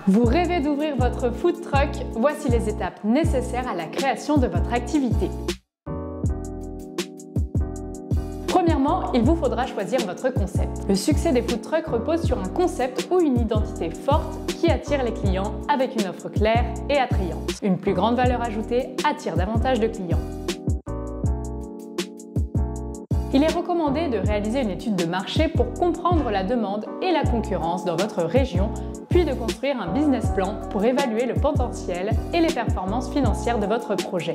Vous rêvez d'ouvrir votre food truck? Voici les étapes nécessaires à la création de votre activité. Premièrement, il vous faudra choisir votre concept. Le succès des food trucks repose sur un concept ou une identité forte qui attire les clients avec une offre claire et attrayante. Une plus grande valeur ajoutée attire davantage de clients. Il est recommandé de réaliser une étude de marché pour comprendre la demande et la concurrence dans votre région, puis de construire un business plan pour évaluer le potentiel et les performances financières de votre projet.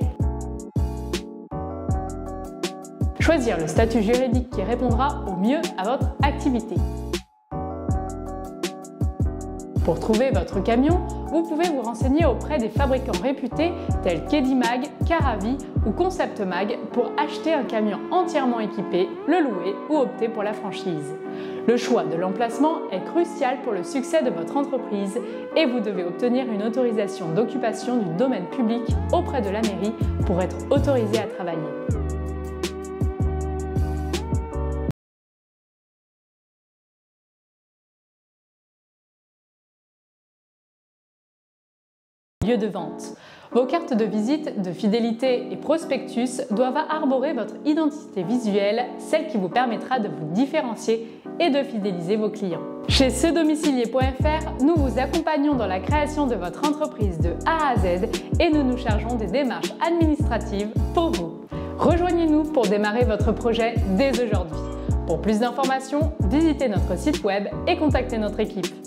Choisir le statut juridique qui répondra au mieux à votre activité. Pour trouver votre camion, vous pouvez vous renseigner auprès des fabricants réputés tels qu'Edimag, Caravi ou Concept Mag pour acheter un camion entièrement équipé, le louer ou opter pour la franchise. Le choix de l'emplacement est crucial pour le succès de votre entreprise et vous devez obtenir une autorisation d'occupation du domaine public auprès de la mairie pour être autorisé à travailler. Lieu de vente. Vos cartes de visite, de fidélité et prospectus doivent arborer votre identité visuelle, celle qui vous permettra de vous différencier et de fidéliser vos clients. Chez cedomicilier.fr, nous vous accompagnons dans la création de votre entreprise de A à Z et nous nous chargeons des démarches administratives pour vous. Rejoignez-nous pour démarrer votre projet dès aujourd'hui. Pour plus d'informations, visitez notre site web et contactez notre équipe.